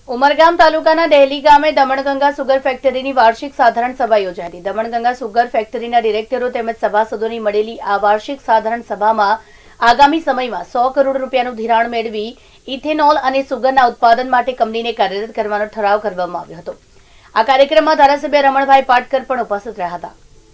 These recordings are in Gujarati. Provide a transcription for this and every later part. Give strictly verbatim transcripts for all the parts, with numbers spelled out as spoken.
ઉમરગામ તાલુકાના ડેહલી ગામે દમણગંગા સુગર ફેક્ટરીની વાર્ષિક સાધારણ સભા યોજાઈ હતી। દમણગંગા સુગર ફેક્ટરીના ડિરેક્ટરો તેમજ સભાસદોની મળેલી આ વાર્ષિક સાધારણ સભામાં આગામી સમયમાં સો કરોડ રૂપિયાનું ધિરાણ મેળવી ઇથેનોલ અને સુગરના ઉત્પાદન માટે કંપનીને કાર્યરત કરવાનો ઠરાવ કરવામાં આવ્યો હતો। આ કાર્યક્રમમાં ધારાસભ્ય રમણભાઈ પાટકર પણ ઉપસ્થિત રહ્યા હતા।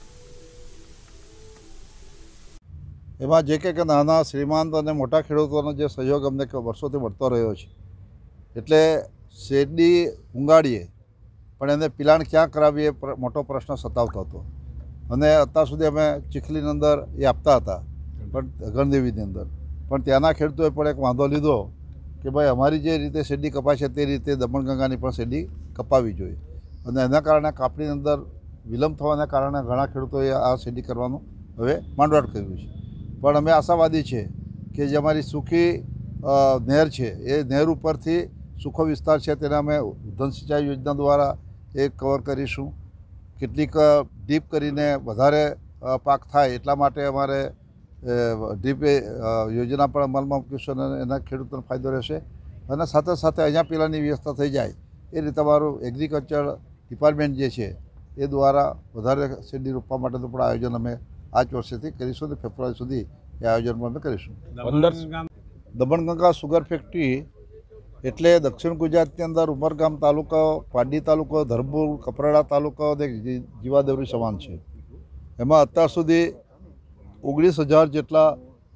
એમાં જે કે નાના શ્રીમંત અને મોટા ખેડૂતોનો જે સહયોગ અમને વર્ષોથી મળતો રહ્યો છે, એટલે શેરડી ઊંગાડીએ પણ એને પિલાણ ક્યાં કરાવીએ મોટો પ્રશ્ન સતાવતો હતો અને અત્યાર સુધી અમે ચીખલીની અંદર એ આપતા હતા, પણ ગણદેવીની અંદર પણ ત્યાંના ખેડૂતોએ પણ એક વાંધો લીધો કે ભાઈ અમારી જે રીતે શેરડી કપાય છે તે રીતે દમણગંગાની પણ શેરડી કપાવવી જોઈએ અને એના કારણે કાપણીની અંદર વિલંબ થવાના કારણે ઘણા ખેડૂતોએ આ શેરડી કરવાનું હવે માંડવાટ કર્યું છે। પણ અમે આશાવાદી છે કે જે અમારી સૂકી નહેર છે એ નહેર ઉપરથી સૂકો વિસ્તાર છે તેને અમે ઉદ્ધન સિંચાઈ યોજના દ્વારા એ કવર કરીશું। કેટલીક ડીપ કરીને વધારે પાક થાય એટલા માટે અમારે ડીપ યોજના પણ અમલમાં મૂકીશું અને એના ખેડૂતોને ફાયદો રહેશે અને સાથે સાથે અહીંયા પીલાની વ્યવસ્થા થઈ જાય એ રીતે અમારું એગ્રીકલ્ચર ડિપાર્ટમેન્ટ જે છે એ દ્વારા વધારે શેરડી રોપવા માટેનું પણ આયોજન અમે આ જ વર્ષેથી કરીશું અને ફેબ્રુઆરી સુધી એ આયોજન પણ અમે કરીશું। દમણગંગા સુગર ફેક્ટરી એટલે દક્ષિણ ગુજરાતની અંદર ઉમરગામ તાલુકો, પારડી તાલુકો, ધરમપુર, કપરાડા તાલુકો અને જીવાદેવરી સમાન છે। એમાં અત્યાર સુધી ઓગણીસ હજાર જેટલા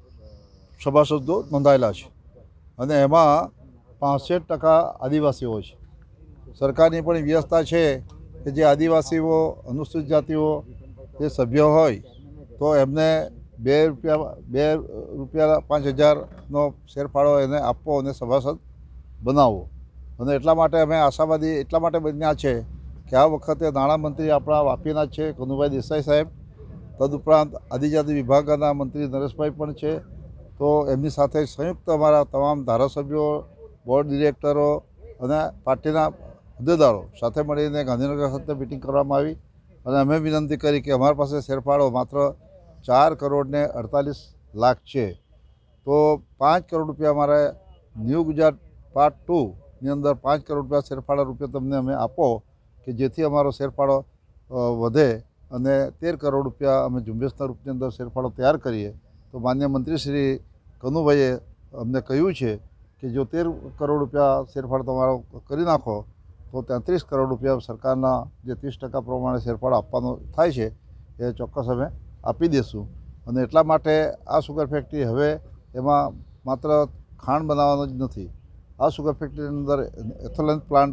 સભાસદો નોંધાયેલા છે અને એમાં પાસઠ ટકા આદિવાસીઓ છે। સરકારની પણ વ્યવસ્થા છે કે જે આદિવાસીઓ, અનુસૂચિત જાતિઓ જે સભ્ય હોય તો એમને બે રૂપિયા બે રૂપિયા પાંચ હજારનો શેરફાળો એને આપવો અને સભાસદ બનાવવો અને એટલા માટે અમે આશાવાદી એટલા માટે બન્યા છે કે આ વખતે નાણામંત્રી આપણા વાપીના છે કનુભાઈ દેસાઈ સાહેબ, તદુપરાંત આદિજાતિ વિભાગના મંત્રી નરેશભાઈ પણ છે, તો એમની સાથે સંયુક્ત અમારા તમામ ધારાસભ્યો, બોર્ડ ડિરેક્ટરો અને પાર્ટીના હોદ્દેદારો સાથે મળીને ગાંધીનગર ખાતે મિટિંગ કરવામાં આવી અને અમે વિનંતી કરી કે અમારી પાસે શેરફાળો માત્ર ચાર કરોડ ને અડતાલીસ લાખ છે, તો પાંચ કરોડ રૂપિયા અમારે ન્યૂ ગુજરાત પાર્ટ ટુની અંદર પાંચ કરોડ રૂપિયા શેરફાળા રૂપિયા તમને અમે આપો કે જેથી અમારો શેરફાળો વધે અને તેર કરોડ રૂપિયા અમે ઝુંબેશના રૂપની અંદર શેરફાળો તૈયાર કરીએ। તો માન્ય મંત્રી શ્રી કનુભાઈએ અમને કહ્યું છે કે જો તેર કરોડ રૂપિયા શેરફાળો તમારો કરી નાખો તો તેત્રીસ કરોડ રૂપિયા સરકારના જે ત્રીસ ટકા પ્રમાણે શેરફાળો આપવાનો થાય છે એ ચોક્કસ અમે આપી દઈશું અને એટલા માટે આ સુગર ફેક્ટરી હવે એમાં માત્ર ખાંડ બનાવવાનો જ નથી, આ સુગર ફેક્ટરીની અંદર એથોલેન પ્લાન્ટ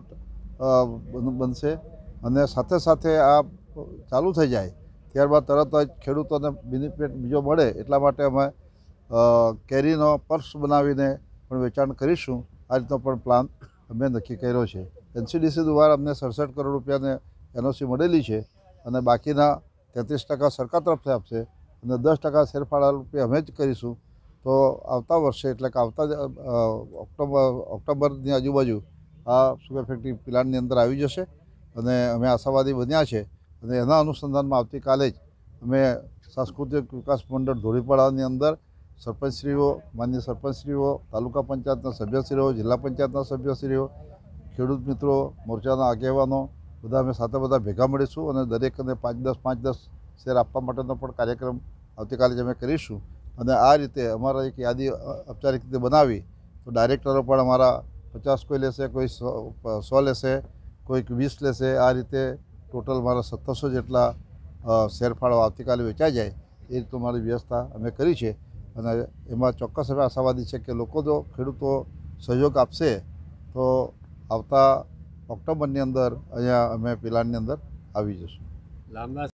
બનશે અને સાથે સાથે આ ચાલુ થઈ જાય ત્યારબાદ તરત જ ખેડૂતોને બેનિફિટ બીજો મળે એટલા માટે અમે કેરીનો પર્સ બનાવીને પણ વેચાણ કરીશું। આ રીતનો પણ પ્લાન અમે નક્કી કર્યો છે। એનસીડીસી દ્વારા અમને સડસઠ કરોડ રૂપિયાને એનઓસી મળેલી છે અને બાકીના તેત્રીસ ટકા સરકાર તરફથી આપશે અને દસ ટકા શેરફાળા રૂપિયા અમે જ કરીશું। તો આવતા વર્ષે એટલે કે આવતા ઓક્ટોબર ઓક્ટોબરની આજુબાજુ આ સુગર ફેક્ટરી પિલાણની અંદર આવી જશે અને અમે આશાવાદી બન્યા છે અને એના અનુસંધાનમાં આવતીકાલે જ અમે સાંસ્કૃતિક વિકાસ મંડળ ધોળીપાડાની અંદર સરપંચશ્રીઓ, માન્ય સરપંચશ્રીઓ, તાલુકા પંચાયતના સભ્યશ્રીઓ, જિલ્લા પંચાયતના સભ્યશ્રીઓ, ખેડૂત મિત્રો, મોરચાના આગેવાનો બધા અમે સાથે બધા ભેગા મળીશું અને દરેકને પાંચ દસ પાંચ દસ શેર આપવા માટેનો પણ કાર્યક્રમ આવતીકાલે જ અમે કરીશું અને આ રીતે અમારા એક યાદી ઔપચારિક રીતે બનાવી તો ડાયરેક્ટરો પણ અમારા પચાસ કોઈ લેશે, કોઈ સો સો લેશે, કોઈક વીસ લેશે, આ રીતે ટોટલ મારા સત્તરસો જેટલા શેરફાળો આવતીકાલે વેચાઈ જાય એ રીતે મારી વ્યવસ્થા અમે કરી છે અને એમાં ચોક્કસ અમે આશાવાદી છે કે લોકો જો ખેડૂતો સહયોગ આપશે તો આવતા ઓક્ટોબરની અંદર અહીંયા અમે પિલાણની અંદર આવી જશું।